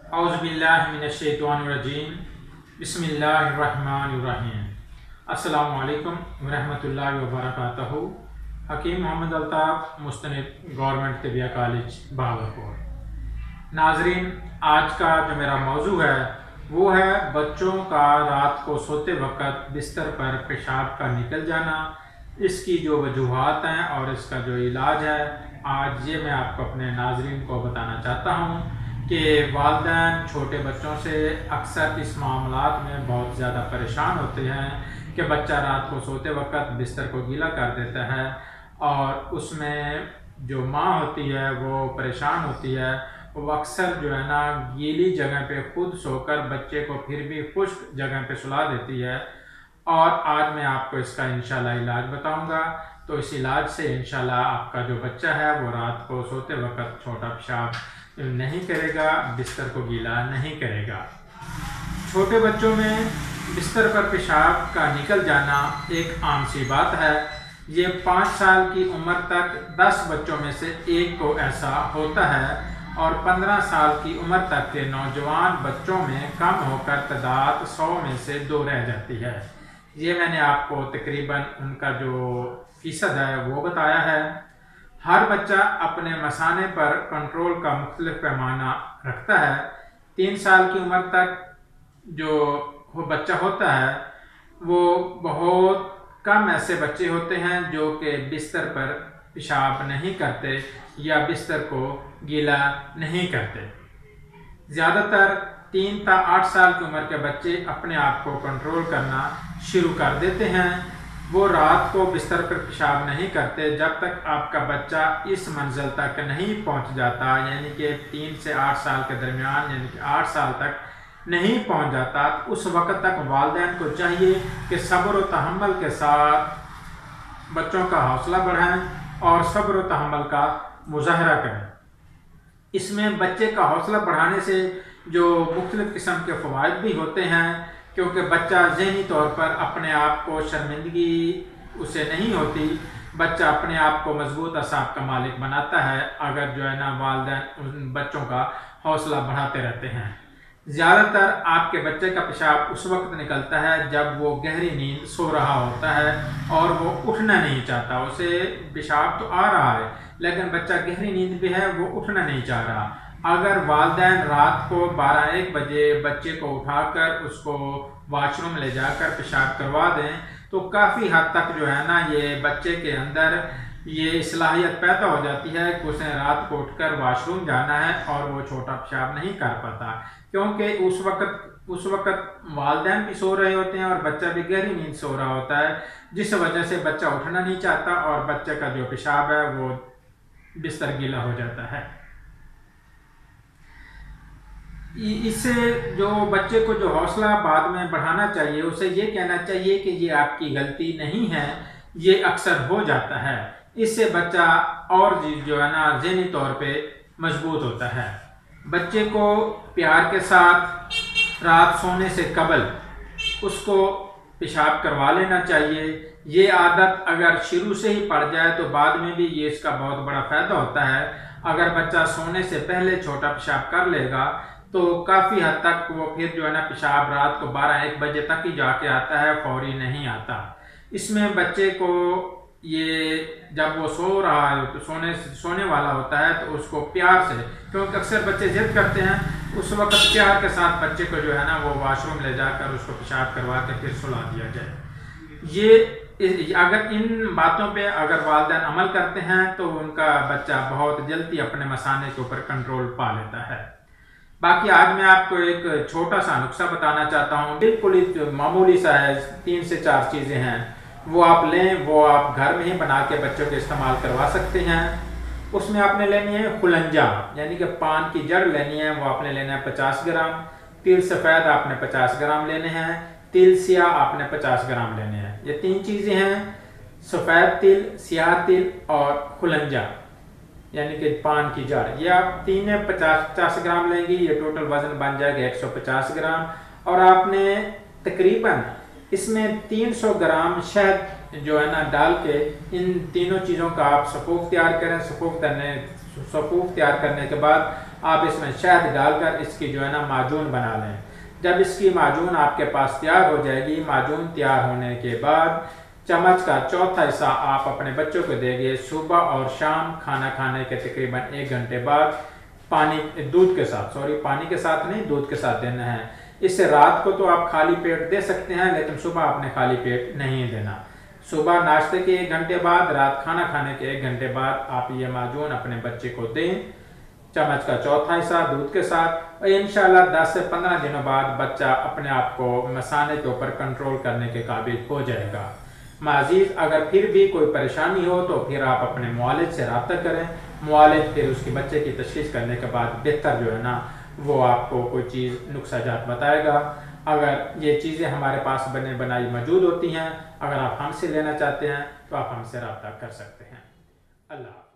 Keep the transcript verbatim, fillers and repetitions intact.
اعوذ باللہ من الشیطان الرجیم بسم اللہ الرحمن الرحیم السلام علیکم ورحمۃ اللہ وبرکاتہ۔ حکیم محمد الطاف، مستند گورنمنٹ طبیہ کالج بہاولپور۔ ناظرین، آج کا جو میرا موضوع ہے وہ ہے بچوں کا رات کو سوتے وقت بستر پر پیشاب کا نکل جانا، اس کی جو وجوہات ہیں اور اس کا جو علاج ہے، آج یہ میں آپ کو اپنے ناظرین کو بتانا چاہتا ہوں کہ والدین چھوٹے بچوں سے اکثر اس معاملات میں بہت زیادہ پریشان ہوتے ہیں کہ بچہ رات کو سوتے وقت بستر کو گیلا کر دیتا ہے اور اس میں جو ماں ہوتی ہے وہ پریشان ہوتی ہے، وہ اکثر جو ہے نا گیلی جگہ پہ خود سو کر بچے کو پھر بھی خشک جگہ پہ سلا دیتی ہے، اور آج میں آپ کو اس کا انشاءاللہ علاج بتاؤں گا۔ تو اس علاج سے انشاءاللہ آپ کا جو بچہ ہے وہ رات کو سوتے وقت چھوٹا پیشاب نہیں کرے گا، بستر کو گیلا نہیں کرے گا۔ چھوٹے بچوں میں بستر پر پیشاب کا نکل جانا ایک عام سی بات ہے۔ یہ پانچ سال کی عمر تک دس بچوں میں سے ایک کو ایسا ہوتا ہے، اور پندرہ سال کی عمر تک کے نوجوان بچوں میں کم ہو کر تعداد سو میں سے دو رہ جاتی ہے۔ یہ میں نے آپ کو تقریباً ان کا جو فیصد ہے وہ بتایا ہے۔ ہر بچہ اپنے مثانے پر کنٹرول کا مختلف پیمانہ رکھتا ہے۔ تین سال کی عمر تک جو بچہ ہوتا ہے وہ بہت کم ایسے بچے ہوتے ہیں جو کہ بستر پر پیشاب نہیں کرتے یا بستر کو گیلا نہیں کرتے۔ زیادہ تر تین تا آٹھ سال کی عمر کے بچے اپنے آپ کو کنٹرول کرنا شروع کر دیتے ہیں۔ وہ رات کو بستر پر پیشاب نہیں کرتے جب تک آپ کا بچہ اس منزل تک نہیں پہنچ جاتا، یعنی کہ تین سے آٹھ سال کے درمیان، یعنی کہ آٹھ سال تک نہیں پہنچ جاتا۔ اس وقت تک والدین کو چاہیے کہ صبر و تحمل کے ساتھ بچوں کا حوصلہ بڑھائیں اور صبر و تحمل کا مظاہرہ کریں۔ اس میں بچے کا حوصلہ بڑھانے سے جو مختلف قسم کے فوائد بھی ہوتے ہیں، کیونکہ بچہ ذہنی طور پر اپنے آپ کو شرمندگی اسے نہیں ہوتی، بچہ اپنے آپ کو مضبوط اعصاب کا مالک بناتا ہے اگر جو ہے نا والدین ان بچوں کا حوصلہ بڑھاتے رہتے ہیں۔ زیادہ تر آپ کے بچے کا پیشاب اس وقت نکلتا ہے جب وہ گہری نیند سو رہا ہوتا ہے اور وہ اٹھنا نہیں چاہتا۔ اسے پیشاب تو آ رہا ہے لیکن بچہ گہری نیند بھی ہے، وہ اٹھنا نہیں چاہ رہا۔ اگر والدین رات کو بارہ ایک بجے بچے کو اٹھا کر اس کو واش روم لے جا کر پیشاب کروا دیں تو کافی حد تک جو ہے نا یہ بچے کے اندر یہ صلاحیت پیدا ہو جاتی ہے کہ اسے رات کو اٹھ کر واش روم جانا ہے اور وہ چھوٹا پیشاب نہیں کر پاتا، کیونکہ اس وقت اس وقت والدین بھی سو رہے ہوتے ہیں اور بچہ بھی گہری نیند سو رہا ہوتا ہے، جس وجہ سے بچہ اٹھنا نہیں چاہتا اور بچے کا جو پیشاب ہے وہ بستر گیلا ہو جاتا ہے۔ اس سے جو بچے کو جو حوصلہ بعد میں بڑھانا چاہیے، اسے یہ کہنا چاہیے کہ یہ آپ کی غلطی نہیں ہے، یہ اکثر ہو جاتا ہے۔ اس سے بچہ اور جو ہے نا ذہنی طور پہ مضبوط ہوتا ہے۔ بچے کو پیار کے ساتھ رات سونے سے قبل اس کو پیشاب کروا لینا چاہیے۔ یہ عادت اگر شروع سے ہی پڑ جائے تو بعد میں بھی یہ اس کا بہت بڑا فائدہ ہوتا ہے۔ اگر بچہ سونے سے پہلے چھوٹا پیشاب کر لے گا تو کافی حد تک وہ پھر جو ہے نا پیشاب رات کو بارہ ایک بجے تک ہی جا کے آتا ہے، فوری نہیں آتا۔ اس میں بچے کو یہ جب وہ سو رہا ہے تو سونے سونے والا ہوتا ہے تو اس کو پیار سے، کیونکہ اکثر بچے ضد کرتے ہیں، اس وقت پیار کے ساتھ بچے کو جو ہے نا وہ واش روم لے جا کر اس کو پیشاب کروا کے پھر سلا دیا جائے۔ یہ اگر ان باتوں پہ اگر والدین عمل کرتے ہیں تو ان کا بچہ بہت جلدی اپنے مثانے کے اوپر کنٹرول پا لیتا ہے۔ باقی آج میں آپ کو ایک چھوٹا سا نسخہ بتانا چاہتا ہوں، بالکل ہی معمولی سا ہے، تین سے چار چیزیں ہیں، وہ آپ لیں، وہ آپ گھر میں ہی بنا کے بچوں کے استعمال کروا سکتے ہیں۔ اس میں آپ نے لینی ہے خلنجا، یعنی کہ پان کی جڑ لینی ہے، وہ آپ نے لینا ہے پچاس گرام، تل سفید آپ نے پچاس گرام لینے ہیں، تل سیاہ آپ نے پچاس گرام لینے ہیں۔ یہ تین چیزیں ہیں، سفید تل، سیاہ تل اور خلنجا یعنی کہ پان کی جڑ، یہ آپ تین پچاس پچاس گرام لیں گی، یہ ٹوٹل وزن بن جائے گا ایک سو پچاس گرام۔ اور آپ نے تقریباً اس میں تین سو گرام شہد جو ہے نا ڈال کے ان تینوں چیزوں کا آپ سفوف تیار کریں۔ سفوف کرنے سفوف تیار کرنے کے بعد آپ اس میں شہد ڈال کر اس کی جو ہے نا معجون بنا لیں۔ جب اس کی معجون آپ کے پاس تیار ہو جائے گی، معجون تیار ہونے کے بعد چمچ کا چوتھا حصہ آپ اپنے بچوں کو دیں گے صبح اور شام کھانا کھانے کے تقریباً ایک گھنٹے بعد، پانی دودھ کے ساتھ سوری پانی کے ساتھ نہیں دودھ کے ساتھ دینا ہے۔ اس سے رات کو تو آپ خالی پیٹ دے سکتے ہیں، لیکن صبح آپ نے خالی پیٹ نہیں دینا۔ صبح ناشتے کے ایک گھنٹے بعد، رات کھانا کھانے کے ایک گھنٹے بعد آپ یہ معجون اپنے بچے کو دیں، چمچ کا چوتھا حصہ دودھ کے ساتھ، اور انشاءاللہ دس سے پندرہ دنوں بعد بچہ اپنے آپ کو مثانے کے اوپر کنٹرول کرنے کے قابل ہو جائے گا۔ معزز اگر پھر بھی کوئی پریشانی ہو تو پھر آپ اپنے معالج سے رابطہ کریں، معالج پھر اس کی بچے کی تشخیص کرنے کے بعد بہتر جو ہے نا وہ آپ کو کوئی چیز نسخہ جات بتائے گا۔ اگر یہ چیزیں ہمارے پاس بنے بنائی موجود ہوتی ہیں، اگر آپ ہم سے لینا چاہتے ہیں تو آپ ہم سے رابطہ کر سکتے ہیں۔ اللہ